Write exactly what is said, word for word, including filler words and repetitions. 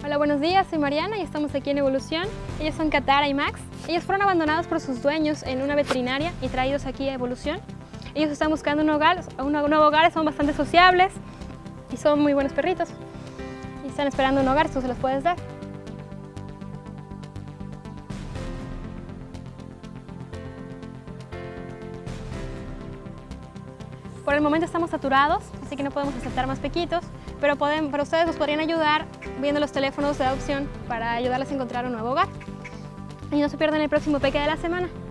Hola, buenos días, soy Mariana y estamos aquí en Evolución. Ellos son Katara y Max. Ellos fueron abandonados por sus dueños en una veterinaria y traídos aquí a Evolución. Ellos están buscando un hogar, un nuevo hogar, son bastante sociables y son muy buenos perritos. Y están esperando un hogar, tú se los puedes dar. Por el momento estamos saturados, así que no podemos aceptar más pequitos, pero, pueden, pero ustedes nos podrían ayudar viendo los teléfonos de adopción para ayudarles a encontrar un nuevo hogar. Y no se pierdan el próximo Peke de la semana.